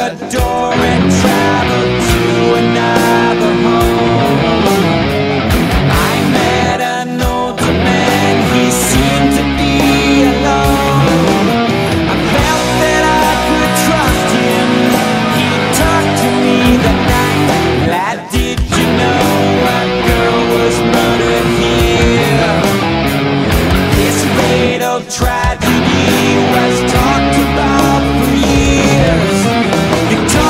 the door and traveled to another home. I met an older man, he seemed to be alone. I felt that I could trust him, he talked to me that night. Lad, did you know a girl was murdered here? This fatal tragedy was talked about for years.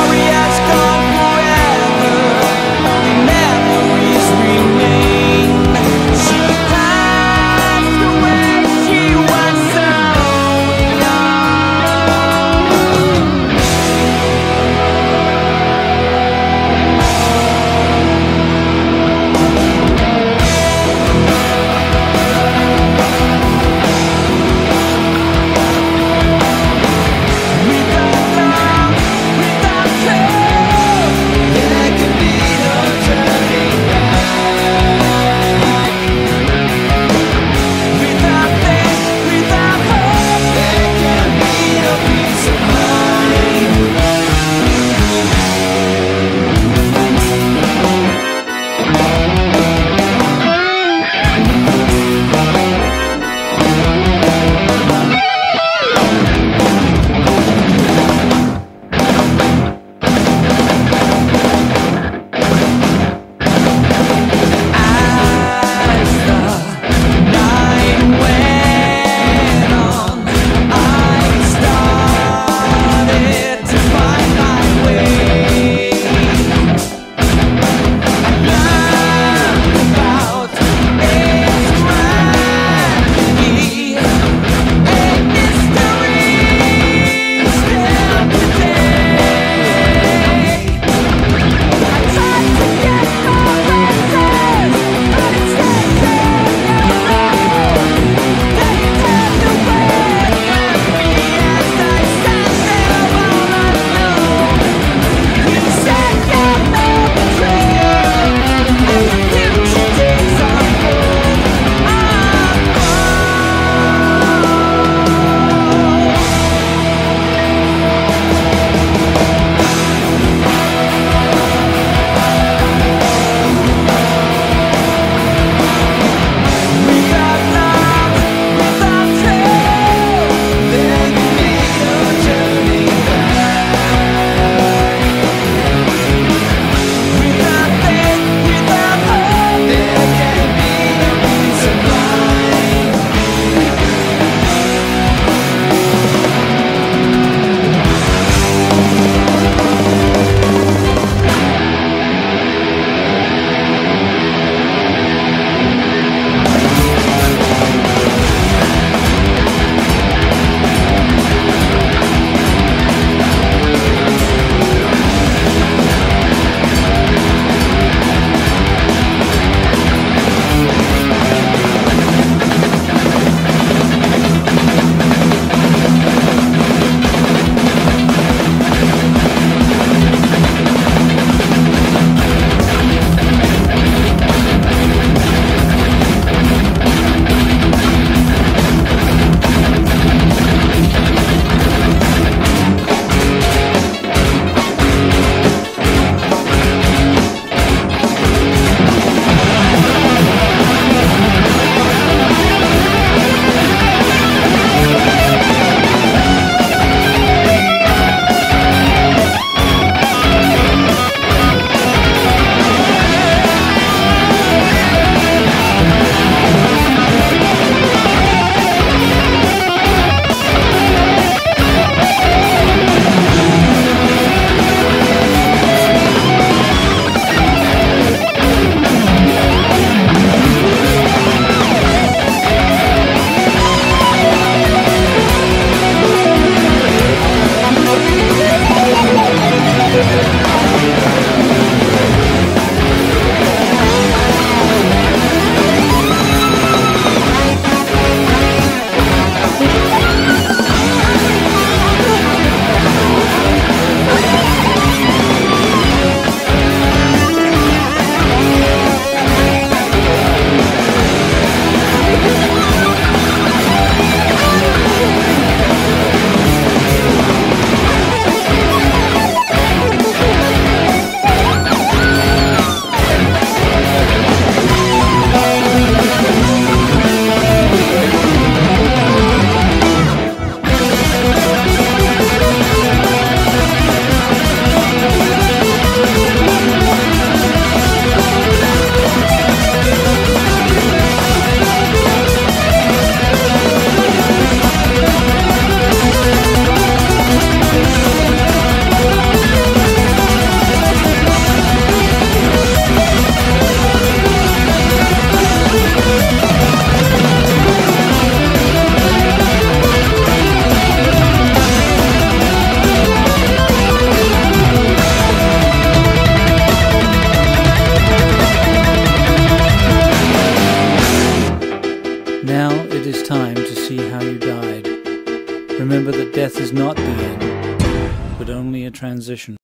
Now it is time to see how you died. Remember that death is not the end, but only a transition.